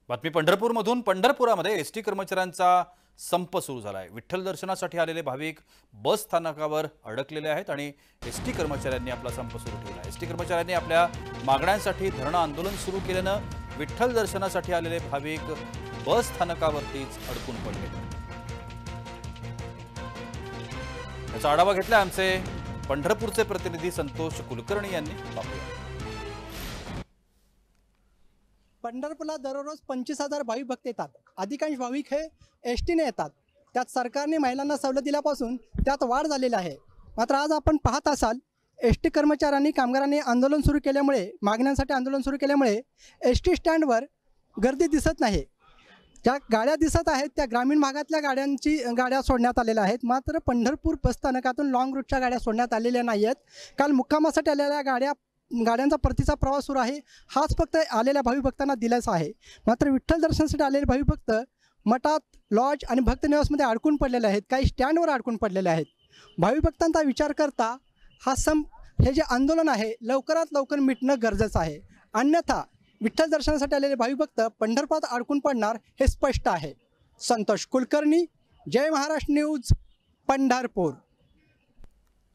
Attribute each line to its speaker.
Speaker 1: बातमी पंढरपूरमधून पंढरपुरामध्ये एसटी कर्मचाऱ्यांचा संप सुरू झाला आहे। विठ्ठल दर्शनासाठी आलेले भाविक बस स्थानकावर अडकलेले आहेत आणि एसटी कर्मचाऱ्यांनी आपला संप सुरू ठेवला। एसटी कर्मचाऱ्यांनी आपल्या मागण्यांसाठी धरणं आंदोलन सुरू केल्यानं विठ्ठल दर्शनासाठी आलेले भाविक बस स्थानकावरतीच अडकून पडले। याचा आढावा घेतला आमचे पंढरपूरचे प्रतिनिधी संतोष कुलकर्णी यांनी। पाहूया।
Speaker 2: पंढरपूरला दररोज 25,000 भाविक भक्त येतात। अधिकांश भाविक हे एसटीने येतात। त्यात सरकारने महिलांना सवलत दिल्यापासून त्यात वाढ झालेली आहे। मात्र आज आपण पाहत असाल एसटी कर्मचाऱ्यांनी कामगारांनी आंदोलन सुरू केल्यामुळे मागण्यांसाठी आंदोलन सुरू केल्यामुळे एसटी स्टँडवर गर्दी दिसत नाही। ज्या गाड्या दिसत आहेत त्या ग्रामीण भागातल्या गाड्या सोडण्यात आलेल्या आहेत। मात्र पंढरपूर बस स्थानकातून लॉंग रूटच्या गाड्या सोडण्यात आलेल्या नाही आहेत। काल मुक्कामासाठी आलेल्या गाड्यांचा परतीचा प्रवास सुरू आहे। हाच फक्त आलेल्या भाविक भक्तांना दिलासा आहे। मात्र विठ्ठल दर्शनासाठी आलेले भाविक भक्त मठात, लॉज आणि भक्त निवासमध्ये अडकून पडलेले आहेत। काही स्टँडवर अडकून पडलेले आहेत। भाविक भक्तांचा विचार करता हे जे आंदोलन आहे लवकरात लवकर मिटणं गरजेचं आहे। अन्यथा विठ्ठल दर्शनासाठी आलेले भाविक भक्त पंढरपुरात अडकून पडणार हे स्पष्ट आहे। संतोष कुलकर्णी, जय महाराष्ट्र न्यूज, पंढरपूर।